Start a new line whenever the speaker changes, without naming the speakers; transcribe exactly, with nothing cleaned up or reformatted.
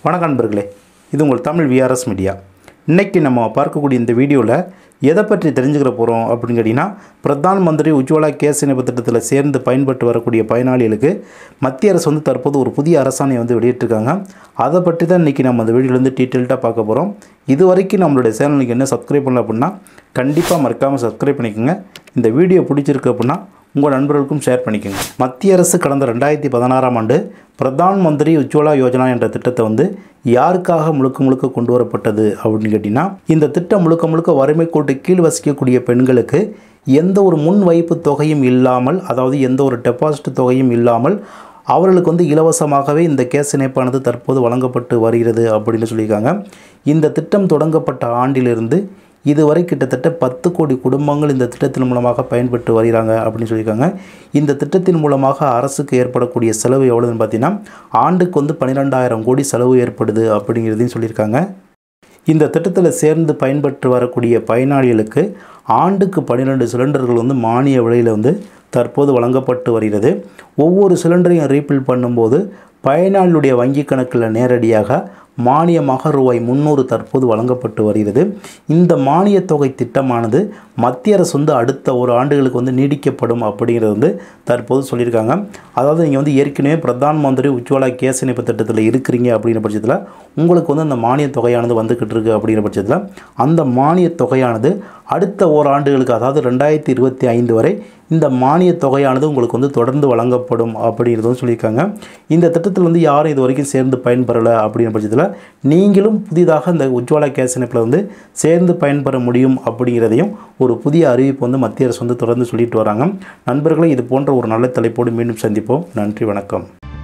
வணக்கம் நண்பர்களே, இது உங்கள் தமிழ் விஆர்எஸ் மீடியா. இன்றைக்கி நம்ம பார்க்கக்கூடிய இந்த வீடியோவில் எதை பற்றி தெரிஞ்சுக்கிற போகிறோம் அப்படின்னு கேட்டிங்கன்னா, பிரதான் மந்திரி உஜ்வாலா கேஸ் இணைப்பு திட்டத்தில் சேர்ந்து பயன்பட்டு வரக்கூடிய பயனாளிகளுக்கு மத்திய அரசு வந்து தற்போது ஒரு புதிய அரசாணையை வந்து வெளியிட்டிருக்காங்க. அதை பற்றி தான் இன்றைக்கி நம்ம அந்த வீடியோலேருந்து டீட்டெயில்டாக பார்க்க போகிறோம். இது வரைக்கும் நம்மளுடைய சேனலுக்கு என்ன சப்ஸ்கிரைப் பண்ணல அப்படின்னா கண்டிப்பாக மறக்காமல் சப்ஸ்கிரைப் பண்ணிக்கோங்க. இந்த வீடியோ பிடிச்சிருக்கு அப்படின்னா உங்கள் நண்பர்களுக்கும் ஷேர் பண்ணிக்கோங்க. மத்திய அரசு கடந்த ரெண்டாயிரத்தி பதினாறாம் ஆண்டு பிரதான் மந்திரி உஜ்வாலா யோஜனா என்ற திட்டத்தை வந்து யாருக்காக முழுக்க முழுக்க கொண்டு வரப்பட்டது அப்படின்னு கேட்டிங்கன்னா, இந்த திட்டம் முழுக்க முழுக்க வறுமை கோட்டு கீழ் வசிக்கக்கூடிய பெண்களுக்கு எந்த ஒரு முன் வைப்பு தொகையும் இல்லாமல், அதாவது எந்த ஒரு டெபாசிட் தொகையும் இல்லாமல் அவர்களுக்கு வந்து இலவசமாகவே இந்த கேஸ் இணைப்பானது தற்போது வழங்கப்பட்டு வருகிறது அப்படின்னு சொல்லியிருக்காங்க. இந்த திட்டம் தொடங்கப்பட்ட ஆண்டிலிருந்து இதுவரை கிட்டத்தட்ட பத்து கோடி குடும்பங்கள் இந்த திட்டத்தின் மூலமாக பயன்பெற்று வருகிறாங்க அப்படின்னு சொல்லியிருக்காங்க. இந்த திட்டத்தின் மூலமாக அரசுக்கு ஏற்படக்கூடிய செலவு எவ்வளோன்னு பார்த்தீங்கன்னா, ஆண்டுக்கு வந்து பன்னிரெண்டாயிரம் கோடி செலவு ஏற்படுது அப்படிங்கிறதையும் சொல்லியிருக்காங்க. இந்த திட்டத்தில் சேர்ந்து பயன்பெற்று வரக்கூடிய பயனாளிகளுக்கு ஆண்டுக்கு பன்னிரெண்டு சிலிண்டர்கள் வந்து மானிய விலையில் வந்து தற்போது வழங்கப்பட்டு வருகிறது. ஒவ்வொரு சிலிண்டரையும் ரீஃபில் பண்ணும்போது பயனாளியுடைய வங்கி கணக்கில் நேரடியாக மானியமாக ரூபாய் முந்நூறு தற்போது வழங்கப்பட்டு வருகிறது. இந்த மானிய தொகை திட்டமானது மத்திய அரசு வந்து அடுத்த ஒரு ஆண்டுகளுக்கு வந்து நீடிக்கப்படும் அப்படிங்கிறது வந்து தற்போது சொல்லியிருக்காங்க. அதாவது நீங்கள் வந்து ஏற்கனவே பிரதான் மந்திரி உஜ்வாலா கேஸ் இணைப்பு திட்டத்தில் இருக்கிறீங்க அப்படிங்கிற பட்சத்தில் உங்களுக்கு வந்து அந்த மானிய தொகையானது வந்துக்கிட்டு இருக்குது அப்படிங்கிற பட்சத்தில் அந்த மானிய தொகையானது அடுத்த ஓராண்டுகளுக்கு, அதாவது ரெண்டாயிரத்தி இருபத்தி ஐந்து வரை இந்த மானிய தொகையானது உங்களுக்கு வந்து தொடர்ந்து வழங்கப்படும் அப்படிங்கிறதும் சொல்லியிருக்காங்க. இந்த திட்டத்தில் வந்து யாரும் இது வரைக்கும் சேர்ந்து பயன்பெறலை அப்படிங்கிற பட்சத்தில் நீங்களும் புதிதாக இந்த உஜ்வாலா கேஸ் இணைப்பில் வந்து சேர்ந்து பயன்பெற முடியும் அப்படிங்கிறதையும் ஒரு புதிய அறிவிப்பு வந்து மத்திய அரசு வந்து தொடர்ந்து சொல்லிட்டு வராங்க. நண்பர்களே, இது போன்ற ஒரு நல்ல தலைப்போடு மீண்டும் சந்திப்போம். நன்றி, வணக்கம்.